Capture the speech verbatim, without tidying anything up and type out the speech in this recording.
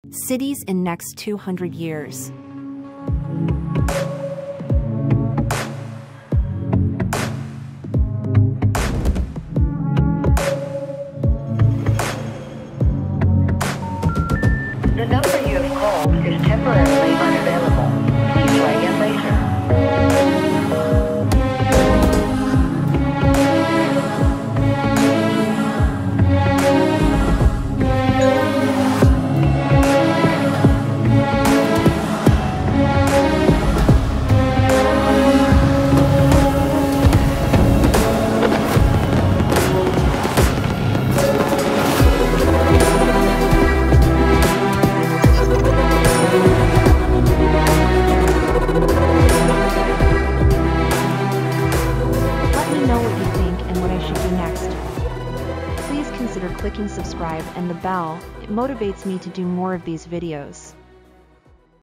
Cities in next two hundred years. The number you have called is temporarily unavailable. Please try again later. Consider clicking subscribe and the bell. It motivates me to do more of these videos.